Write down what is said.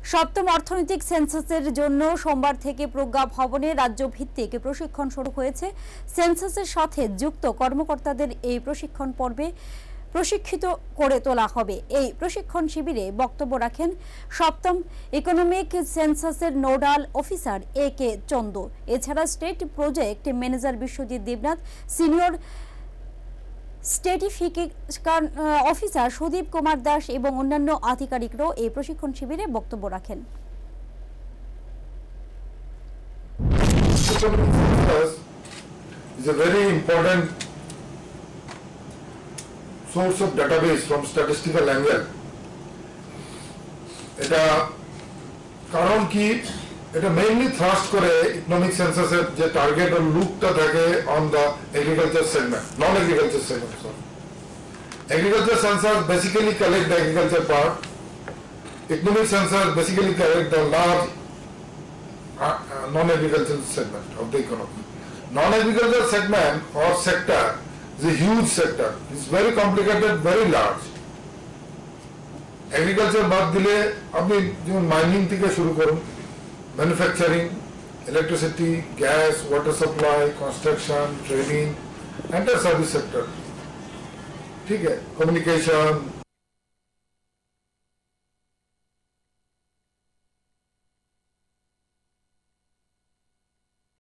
সপ্তম অর্থনৈতিক সেন্সাসের জন্য সোমবার থেকে প্রজ্ঞা ভবনে রাজ্য ভিত্তিক প্রশিক্ষণ শুরু হয়েছে। সেন্সাসের সাথে যুক্ত কর্মকর্তাদের এই প্রশিক্ষণ পর্বে প্রশিক্ষিত করে তোলা হবে। এই প্রশিক্ষণ শিবিরে বক্তব্য রাখেন সপ্তম ইকোনমিক সেন্সাসের নোডাল অফিসার AK চন্দু। এছাড়া state project manager Biswajit Debnath, senior statistical officer Sudip Kumar Das এবং অন্যান্য আধিকারিকরাও এই প্রশিক্ষণ শিবিরে বক্তব্য রাখেন। Is a very important source of database from statistical angle. এটা কারণ কি, এটা মেইনলি থ্রাস্ট করে ইকোনমিক সেন্সাসের যে টার্গেট আর লুকটা থাকে on the agriculture segment, non agriculture segment. Agriculture census basically collect the agriculture part, economic census basically collect the large non-agricultural segment of the economy. Non-agricultural segment or sector is a huge sector. It's very complicated, very large. Agriculture বাদ দিলে আপনি যেমন mining থেকে শুরু করুন, manufacturing, electricity, gas, water supply, construction, trading, and the service sector, ঠিক আছে, communication,